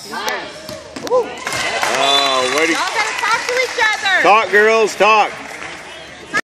Oh, wait. Y'all gotta talk to each other. Talk, girls, talk.